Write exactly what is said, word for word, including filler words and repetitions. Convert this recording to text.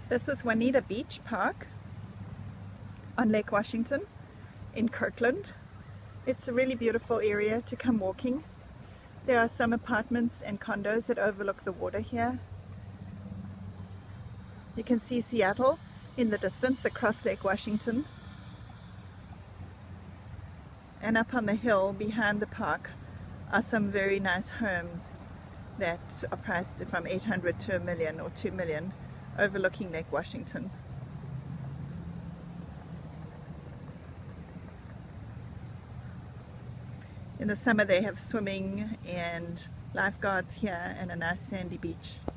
This is Juanita Beach Park on Lake Washington in Kirkland. It's a really beautiful area to come walking. There are some apartments and condos that overlook the water here. You can see Seattle in the distance across Lake Washington. And up on the hill behind the park are some very nice homes that are priced from eight hundred to a million or two million, overlooking Lake Washington. In the summer they have swimming and lifeguards here and a nice sandy beach.